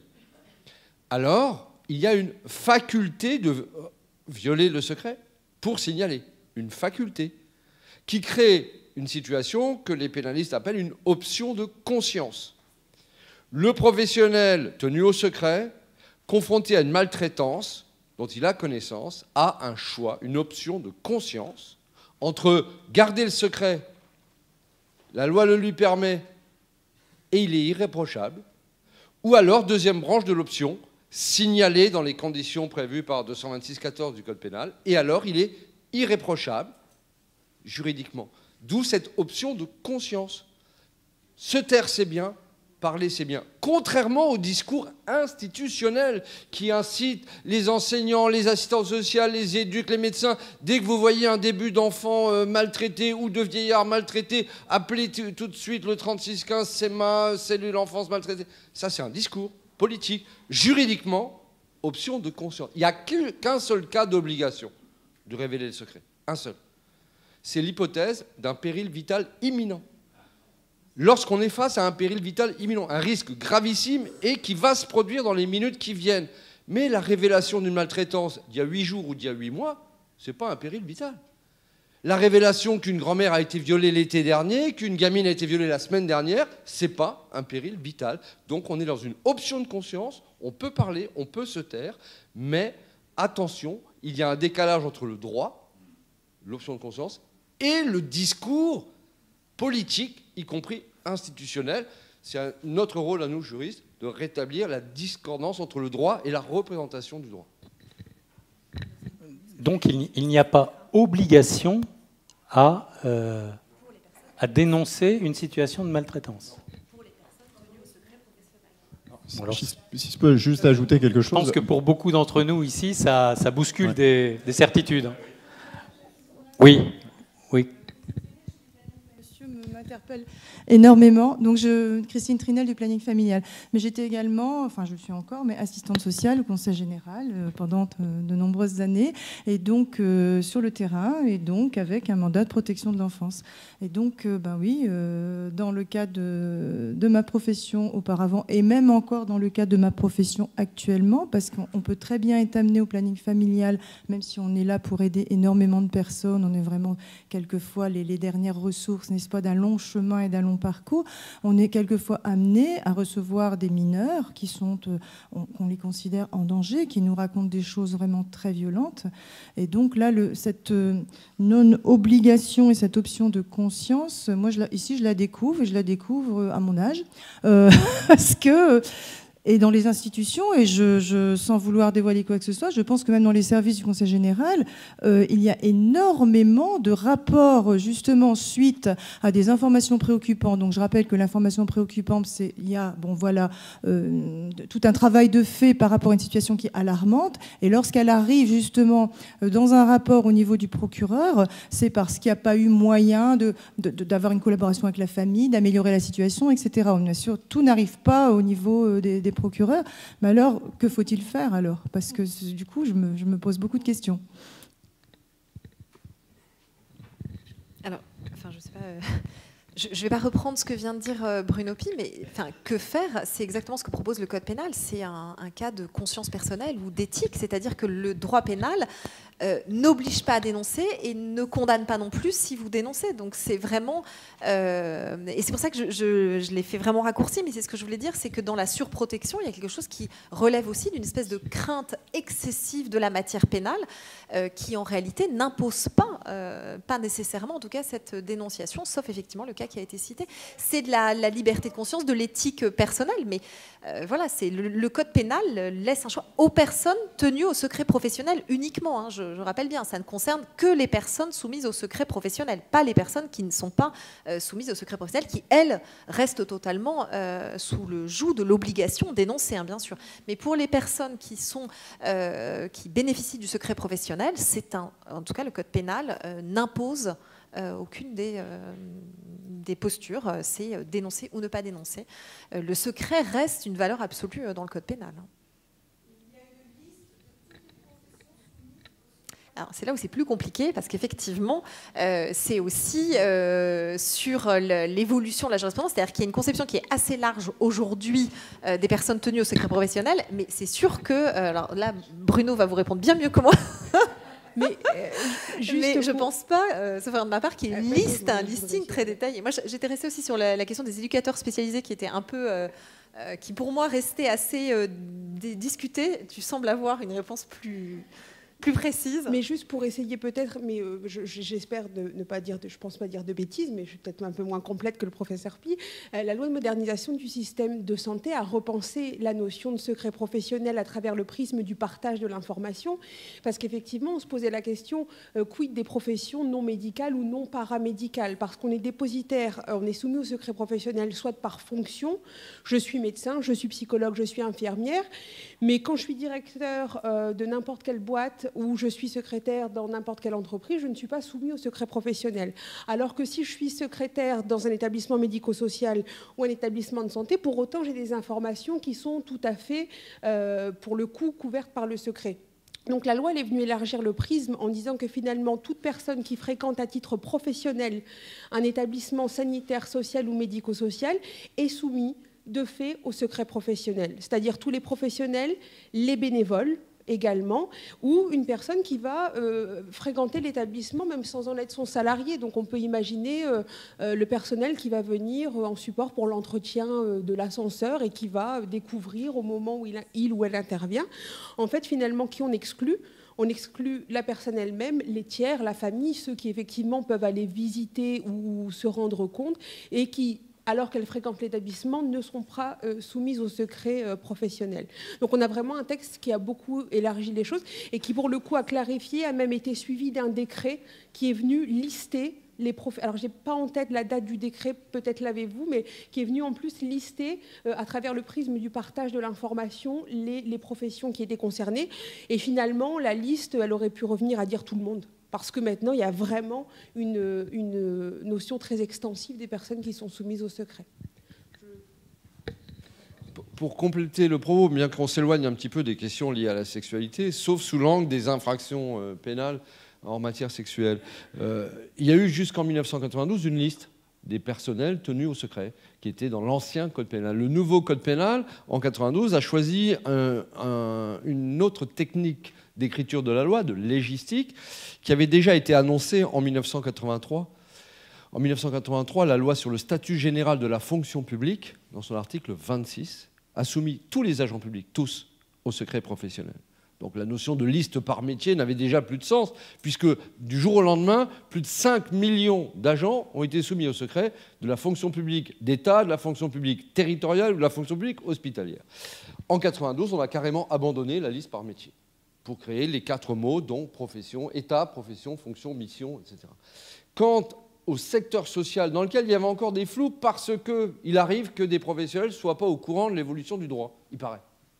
Alors, il y a une faculté de violer le secret pour signaler. Une faculté qui crée une situation que les pénalistes appellent une option de conscience. Le professionnel tenu au secret, confronté à une maltraitance dont il a connaissance, a un choix, une option de conscience entre garder le secret, la loi le lui permet, et il est irréprochable, ou alors, deuxième branche de l'option, signaler dans les conditions prévues par deux cent vingt-six quatorze du Code pénal, et alors il est irréprochable juridiquement. D'où cette option de conscience. Se taire, c'est bien. Parler, c'est bien. Contrairement au discours institutionnel qui incite les enseignants, les assistants sociaux, les éduques, les médecins, dès que vous voyez un début d'enfant euh, maltraité ou de vieillard maltraité, appelez tout de suite le trente-six quinze, C E M A, cellule enfance maltraitée. Ça, c'est un discours politique. Juridiquement, option de conscience. Il n'y a qu'un seul cas d'obligation de révéler le secret. Un seul. C'est l'hypothèse d'un péril vital imminent. Lorsqu'on est face à un péril vital imminent, un risque gravissime et qui va se produire dans les minutes qui viennent. Mais la révélation d'une maltraitance d'il y a huit jours ou d'il y a huit mois, ce n'est pas un péril vital. La révélation qu'une grand-mère a été violée l'été dernier, qu'une gamine a été violée la semaine dernière, ce n'est pas un péril vital. Donc on est dans une option de conscience, on peut parler, on peut se taire, mais attention, il y a un décalage entre le droit, l'option de conscience, et le discours politique, y compris institutionnel. C'est notre rôle à nous, juristes, de rétablir la discordance entre le droit et la représentation du droit. Donc il n'y a pas obligation à, euh, à dénoncer une situation de maltraitance. Bon, alors, si, si je peux juste ajouter quelque chose. Je pense que pour beaucoup d'entre nous ici, ça, ça bouscule ouais. des, des certitudes. Oui, oui. Monsieur m'interpelle énormément. Donc, je, Christine Trinel du planning familial. Mais j'étais également, enfin je le suis encore, mais assistante sociale au Conseil général euh, pendant de, de nombreuses années, et donc euh, sur le terrain, et donc avec un mandat de protection de l'enfance. Et donc, euh, ben oui, euh, dans le cadre de, de ma profession auparavant, et même encore dans le cadre de ma profession actuellement, parce qu'on peut très bien être amené au planning familial, même si on est là pour aider énormément de personnes, on est vraiment quelquefois les, les dernières ressources, n'est-ce pas, d'un long chemin et d'un long parcours. On est quelquefois amené à recevoir des mineurs qui sont, euh, on, on les considère en danger, qui nous racontent des choses vraiment très violentes. Et donc là, le, cette euh, non-obligation et cette option de conscience, moi je la, ici je la découvre, et je la découvre à mon âge, euh, parce que... Et dans les institutions, et je, je, sans vouloir dévoiler quoi que ce soit, je pense que même dans les services du Conseil général, euh, il y a énormément de rapports justement suite à des informations préoccupantes. Donc je rappelle que l'information préoccupante, c'est il y a bon voilà euh, tout un travail de fait par rapport à une situation qui est alarmante. Et lorsqu'elle arrive justement dans un rapport au niveau du procureur, c'est parce qu'il n'y a pas eu moyen de, de, de, d'avoir une collaboration avec la famille, d'améliorer la situation, et cetera. Bien sûr, tout n'arrive pas au niveau des, des procureurs, mais alors que faut-il faire alors? Parce que du coup, je me, je me pose beaucoup de questions. Alors, enfin, je sais pas. Euh... Je ne vais pas reprendre ce que vient de dire Bruno Pi, mais enfin, que faire? C'est exactement ce que propose le Code pénal. C'est un, un cas de conscience personnelle ou d'éthique, c'est-à-dire que le droit pénal euh, n'oblige pas à dénoncer et ne condamne pas non plus si vous dénoncez. Donc c'est vraiment... Euh, et c'est pour ça que je, je, je l'ai fait vraiment raccourci, mais c'est ce que je voulais dire, c'est que dans la surprotection, il y a quelque chose qui relève aussi d'une espèce de crainte excessive de la matière pénale euh, qui, en réalité, n'impose pas, euh, pas nécessairement, en tout cas, cette dénonciation, sauf effectivement le cas qui a été cité. C'est de la, la liberté de conscience, de l'éthique personnelle, mais euh, voilà, c'est le, le Code pénal laisse un choix aux personnes tenues au secret professionnel uniquement. Hein, je, je rappelle bien, ça ne concerne que les personnes soumises au secret professionnel, pas les personnes qui ne sont pas euh, soumises au secret professionnel, qui, elles, restent totalement euh, sous le joug de l'obligation d'énoncer, hein, bien sûr. Mais pour les personnes qui, sont, euh, qui bénéficient du secret professionnel, c'est un, en tout cas, le Code pénal euh, n'impose Euh, aucune des, euh, des postures, c'est euh, dénoncer ou ne pas dénoncer. Euh, le secret reste une valeur absolue euh, dans le Code pénal. Alors, c'est là où c'est plus compliqué, parce qu'effectivement, euh, c'est aussi euh, sur l'évolution de la jurisprudence, c'est-à-dire qu'il y a une conception qui est assez large aujourd'hui euh, des personnes tenues au secret professionnel, mais c'est sûr que, euh, alors là, Bruno va vous répondre bien mieux que moi. Mais, euh, mais je ne pense pas, euh, sauf de ma part, qu'il y ait une liste, un listing très détaillé. Moi, j'étais restée aussi sur la, la question des éducateurs spécialisés qui était un peu, euh, euh, qui pour moi restait assez euh, discutée. Tu sembles avoir une réponse plus... plus précise. Mais juste pour essayer peut-être, mais euh, j'espère ne, ne pas dire, de, je pense pas dire de bêtises, mais je suis peut-être un peu moins complète que le professeur Pi. Euh, la loi de modernisation du système de santé a repensé la notion de secret professionnel à travers le prisme du partage de l'information, parce qu'effectivement, on se posait la question euh, quid des professions non médicales ou non paramédicales, parce qu'on est dépositaire, euh, on est soumis au secret professionnel, soit par fonction, je suis médecin, je suis psychologue, je suis infirmière, mais quand je suis directeur euh, de n'importe quelle boîte où je suis secrétaire dans n'importe quelle entreprise, je ne suis pas soumis au secret professionnel. Alors que si je suis secrétaire dans un établissement médico-social ou un établissement de santé, pour autant, j'ai des informations qui sont tout à fait, euh, pour le coup, couvertes par le secret. Donc la loi elle est venue élargir le prisme en disant que finalement, toute personne qui fréquente à titre professionnel un établissement sanitaire, social ou médico-social est soumise de fait au secret professionnel. C'est-à-dire tous les professionnels, les bénévoles, également, ou une personne qui va euh, fréquenter l'établissement même sans en être son salarié. Donc on peut imaginer euh, euh, le personnel qui va venir en support pour l'entretien euh, de l'ascenseur et qui va découvrir au moment où il, a, il ou elle intervient. En fait, finalement, qui on exclut ? On exclut la personne elle-même, les tiers, la famille, ceux qui effectivement peuvent aller visiter ou se rendre compte et qui, alors qu'elles fréquentent l'établissement, ne seront pas euh, soumises au secret euh, professionnel. Donc on a vraiment un texte qui a beaucoup élargi les choses et qui, pour le coup, a clarifié, a même été suivi d'un décret qui est venu lister les professions. Alors, je n'ai pas en tête la date du décret, peut-être l'avez-vous, mais qui est venu en plus lister, euh, à travers le prisme du partage de l'information, les, les professions qui étaient concernées. Et finalement, la liste, elle aurait pu revenir à dire tout le monde. Parce que maintenant, il y a vraiment une, une notion très extensive des personnes qui sont soumises au secret. Pour compléter le propos, bien qu'on s'éloigne un petit peu des questions liées à la sexualité, sauf sous l'angle des infractions euh, pénales en matière sexuelle, euh, il y a eu jusqu'en mille neuf cent quatre-vingt-douze une liste des personnels tenus au secret, qui était dans l'ancien code pénal. Le nouveau code pénal, en quatre-vingt-douze, a choisi un, un, une autre technique d'écriture de la loi, de légistique, qui avait déjà été annoncée en mille neuf cent quatre-vingt-trois. En mille neuf cent quatre-vingt-trois, la loi sur le statut général de la fonction publique, dans son article vingt-six, a soumis tous les agents publics, tous, au secret professionnel. Donc la notion de liste par métier n'avait déjà plus de sens, puisque du jour au lendemain, plus de cinq millions d'agents ont été soumis au secret de la fonction publique d'État, de la fonction publique territoriale ou de la fonction publique hospitalière. En quatre-vingt-douze, on a carrément abandonné la liste par métier pour créer les quatre mots, dont profession, État, profession, fonction, mission, et cetera. Quant au secteur social, dans lequel il y avait encore des flous, parce qu'il arrive que des professionnels ne soient pas au courant de l'évolution du droit, il paraît.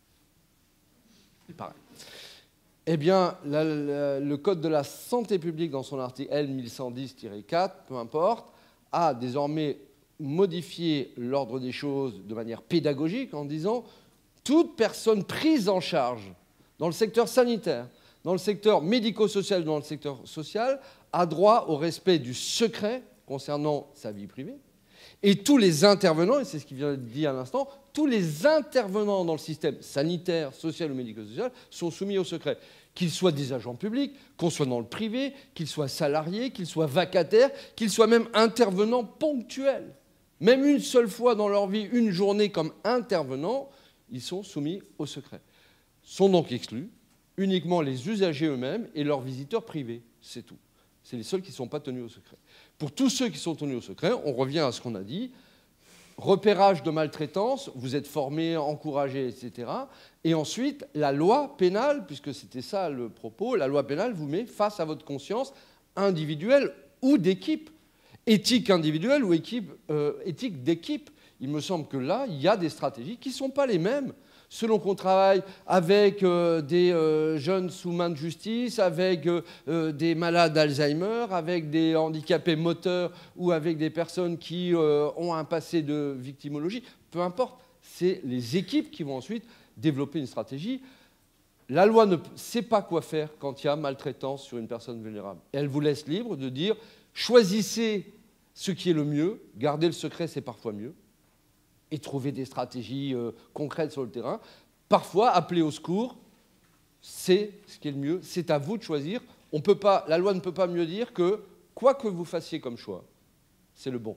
Il paraît. Eh bien, la, la, le Code de la santé publique, dans son article L mille cent dix tiret quatre, peu importe, a désormais modifié l'ordre des choses de manière pédagogique en disant « toute personne prise en charge dans le secteur sanitaire, dans le secteur médico-social, dans le secteur social, a droit au respect du secret concernant sa vie privée. Et tous les intervenants, et c'est ce qu'il vient de dire à l'instant, tous les intervenants dans le système sanitaire, social ou médico-social sont soumis au secret. Qu'ils soient des agents publics, qu'on soit dans le privé, qu'ils soient salariés, qu'ils soient vacataires, qu'ils soient même intervenants ponctuels. Même une seule fois dans leur vie, une journée comme intervenants, ils sont soumis au secret. Sont donc exclus uniquement les usagers eux-mêmes et leurs visiteurs privés. C'est tout. C'est les seuls qui ne sont pas tenus au secret. Pour tous ceux qui sont tenus au secret, on revient à ce qu'on a dit, repérage de maltraitance, vous êtes formés, encouragés, et cetera. Et ensuite, la loi pénale, puisque c'était ça le propos, la loi pénale vous met face à votre conscience individuelle ou d'équipe. Éthique individuelle ou équipe, euh, éthique d'équipe. Il me semble que là, il y a des stratégies qui ne sont pas les mêmes. Selon qu'on travaille avec euh, des euh, jeunes sous main de justice, avec euh, des malades d'Alzheimer, avec des handicapés moteurs ou avec des personnes qui euh, ont un passé de victimologie, peu importe, c'est les équipes qui vont ensuite développer une stratégie. La loi ne sait pas quoi faire quand il y a maltraitance sur une personne vulnérable. Elle vous laisse libre de dire choisissez ce qui est le mieux, garder le secret c'est parfois mieux, et trouver des stratégies euh, concrètes sur le terrain. Parfois, appeler au secours, c'est ce qui est le mieux. C'est à vous de choisir. On peut pas, la loi ne peut pas mieux dire que, quoi que vous fassiez comme choix, c'est le bon.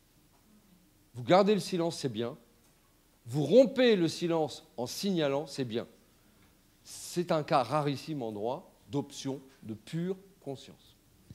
Vous gardez le silence, c'est bien. Vous rompez le silence en signalant, c'est bien. C'est un cas rarissime en droit d'option de pure conscience.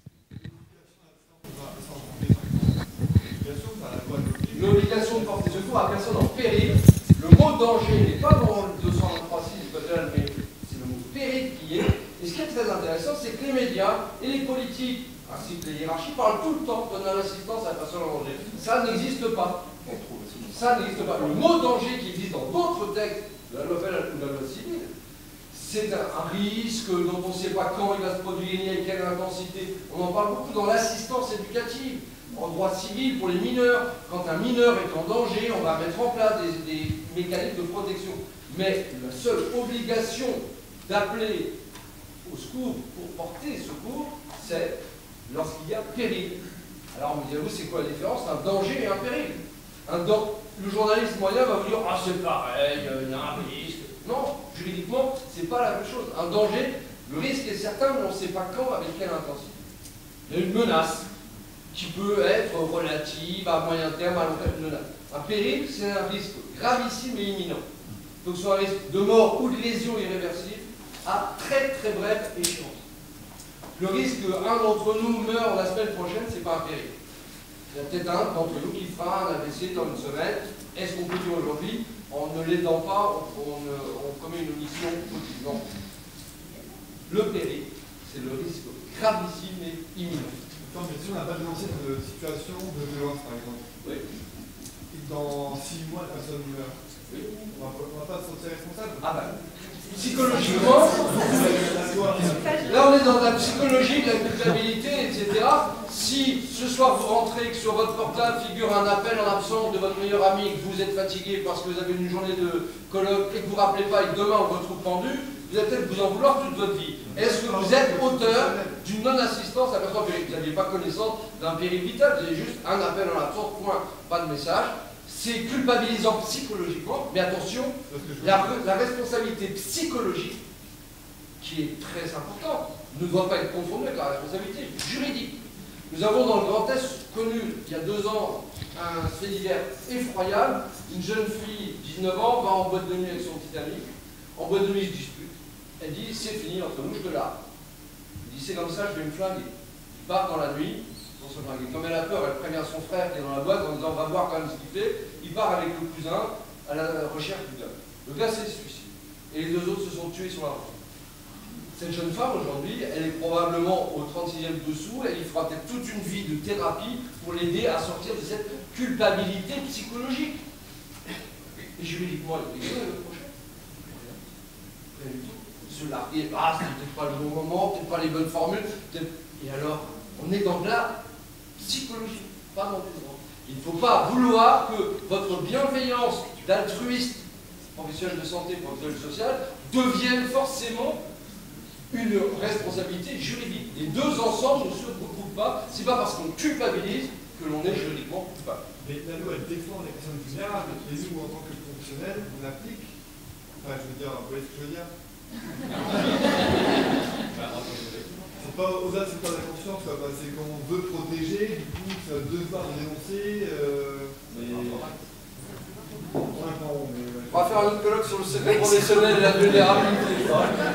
L'obligation de porter secours à personne en péril. Le mot danger n'est pas dans le deux cent vingt-trois six du code pénal, mais c'est le mot péril qui est. Et ce qui est très intéressant, c'est que les médias et les politiques, ainsi que les hiérarchies, parlent tout le temps de donner l'assistance à la personne en danger. Ça n'existe pas. Ça n'existe pas. Le mot danger qui existe dans d'autres textes de la loi pénale ou de la loi civile, c'est un, un risque dont on ne sait pas quand il va se produire ni avec quelle intensité. On en parle beaucoup dans l'assistance éducative. En droit civil, pour les mineurs, quand un mineur est en danger, on va mettre en place des, des mécanismes de protection. Mais la seule obligation d'appeler au secours pour porter secours, c'est lorsqu'il y a péril. Alors on me dit, vous, c'est quoi la différence entre un danger et un péril? un dan... Le journaliste moyen va vous dire, ah c'est pareil, il y a un risque. Non, juridiquement, c'est pas la même chose. Un danger, le risque est certain, mais on ne sait pas quand, avec quelle intensité. Il y a une menace qui peut être relative, à moyen terme, à long terme. Un péril, c'est un risque gravissime et imminent. Donc soit un risque de mort ou de lésion irréversible à très très brève échéance. Le risque qu'un d'entre nous meure la semaine prochaine, c'est pas un péril. Il y a peut-être un d'entre nous qui fera un A V C dans une semaine. Est-ce qu'on peut dire aujourd'hui, en ne l'aidant pas, on, on, on commet une omission possible? Non. Le péril, c'est le risque gravissime et imminent. Non, mais si on n'a pas dénoncé de situation de violence, par exemple, oui. Et dans six mois, la personne meurt, oui. on ne va pas se sentir responsable. Ah ben, psychologiquement, Là, on est dans la psychologie de la culpabilité, et cetera. Si ce soir vous rentrez, que sur votre portable figure un appel en absence de votre meilleur ami, que vous êtes fatigué parce que vous avez une journée de colloque et que vous ne vous rappelez pas et que demain on vous retrouve pendu, vous allez peut-être vous en vouloir toute votre vie. Est-ce que vous êtes auteur d'une non-assistance à la personne que vous n'aviez pas connaissance d'un péril vital? Vous avez juste un appel en absence, point, pas de message. C'est culpabilisant psychologiquement, mais attention, la, la responsabilité psychologique, qui est très importante, ne doit pas être confondue avec la responsabilité juridique. Nous avons dans le Grand Est connu, il y a deux ans, un fait divers effroyable. Une jeune fille, dix-neuf ans, va en boîte de nuit avec son petit ami. En boîte de nuit, ils se disputent. Elle dit, c'est fini entre nous, je te largue. Il dit, c'est comme ça, je vais me flinguer. Il part dans la nuit pour se flinguer. Comme elle a peur, elle prévient son frère qui est dans la boîte en disant, on va voir quand même ce qu'il fait. Il part avec le cousin à la recherche du gars. Le gars s'est suicidé. Et les deux autres se sont tués sur la route. Cette jeune femme, aujourd'hui, elle est probablement au trente-sixième dessous, elle y fera peut-être toute une vie de thérapie pour l'aider à sortir de cette culpabilité psychologique. Et juridiquement, elle est le prochain. Rien du tout. Se larguer, ah, c'est peut-être pas le bon moment, peut-être pas les bonnes formules. Et alors, on est dans de la psychologie, pas dans des droits. Il ne faut pas vouloir que votre bienveillance d'altruiste, professionnel de santé, professionnel social, devienne forcément une responsabilité juridique. Les deux ensemble ne se recoupent pas. C'est pas parce qu'on culpabilise que l'on est juridiquement coupable. Mais la loi, elle défend les personnes vulnérables, et nous, en tant que professionnels, on applique. Enfin, je veux dire, vous voyez ce que je veux dire? C'est pas au-delà, c'est pas la conscience, quoi. C'est quand on veut protéger, du coup, ça devoir dénoncer. Euh, mais... On va faire un autre colloque sur le secret professionnel et la vulnérabilité.